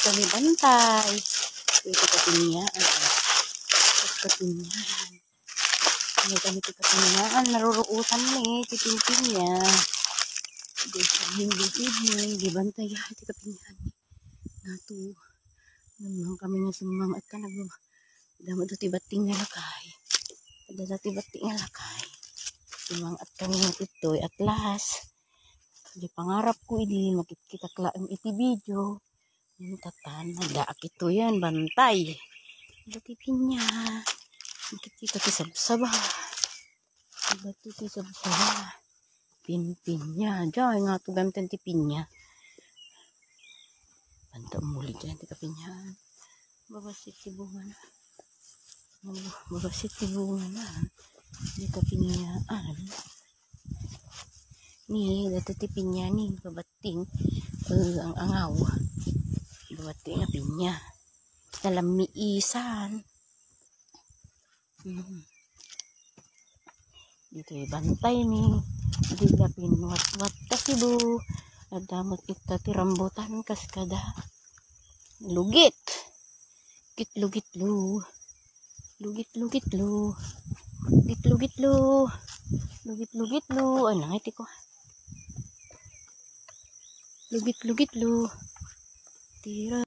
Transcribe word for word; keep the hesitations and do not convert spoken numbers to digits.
kami bantay. Ito kapiniyaan. Ito kapiniyaan. Ini kami ito kapiniyaan. Naruruutan ni. Titintin niya. Hindi hindi. Di bantay. Ito kapiniyaan. Nato. Naman kami nga sumang at ka nag damo ito tibating nga lakay. Ada sa tibating nga lakay. Sumang at kami nga ito. At last. Di pangarap ko ini. Makikita klaang iti video. Yung tatan, nagdaak ito yan, bantay. Datipin niya. Makikita ko sabsaba. Dati ito sabsaba. Pinpin niya. Diyan nga ito gamitan tipin niya. Banta muli dyan, tikapin niya. Babasit si bunga na. Babasit si bunga na. Tikapin niya. Ah, ni, dati tipin niya ni, babating. Uh, ang angaw. Babating nga pinya. Nalamiisan. Hmm. Dito ay bantay ni. Di na pinwat-wat kasi do. Adamot ita tirambutan kaskada. Lugit. Lugit lu. Lugit lugit lu. Lugit lugit lu. Lugit lugit lu. Ano iti ko. Lugit lugit lu. Tira.